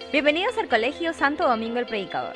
Bienvenidos al Colegio Santo Domingo el Predicador.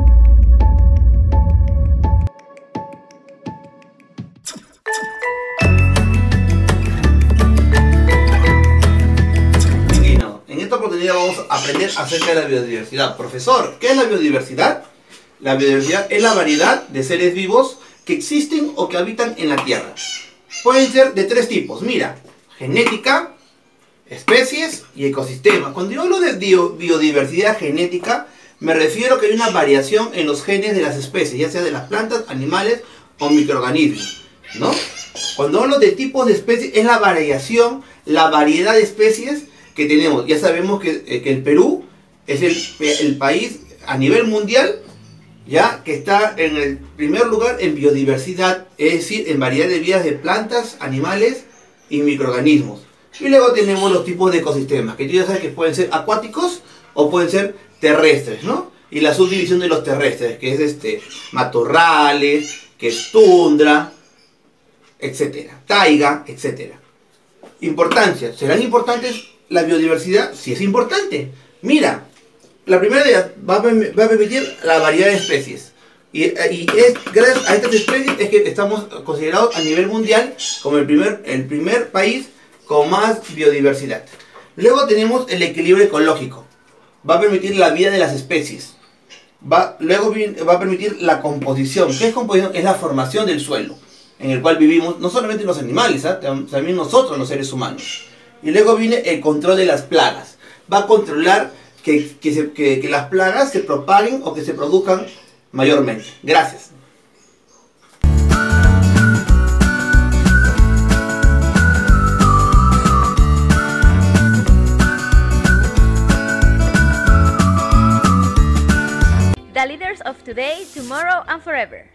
En esta oportunidad vamos a aprender acerca de la biodiversidad. Profesor, ¿qué es la biodiversidad? La biodiversidad es la variedad de seres vivos que existen o que habitan en la Tierra. Pueden ser de tres tipos. Mira, genética, especies y ecosistemas. Cuando yo hablo de biodiversidad genética, me refiero a que hay una variación en los genes de las especies, ya sea de las plantas, animales o microorganismos, ¿no? Cuando hablo de tipos de especies, es la variación, la variedad de especies que tenemos. Ya sabemos que el Perú es el país a nivel mundial ya que está en el primer lugar en biodiversidad, es decir, en variedad de vidas de plantas, animales y microorganismos. Y luego tenemos los tipos de ecosistemas, que tú ya sabes que pueden ser acuáticos o pueden ser terrestres, ¿no? Y la subdivisión de los terrestres, que es matorrales, que es tundra, etcétera, taiga, etcétera. Importancia, ¿serán importantes la biodiversidad? Sí es importante. Mira, la primera va a permitir la variedad de especies. Y gracias a estas especies es que estamos considerados a nivel mundial como el primer país con más biodiversidad. Luego tenemos el equilibrio ecológico. Va a permitir la vida de las especies. Luego va a permitir la composición. ¿Qué es composición? Es la formación del suelo en el cual vivimos, no solamente los animales, también nosotros los seres humanos. Y luego viene el control de las plagas. Va a controlar que las plagas se propaguen o que se produzcan mayormente. Gracias. The leaders of today, tomorrow, and forever.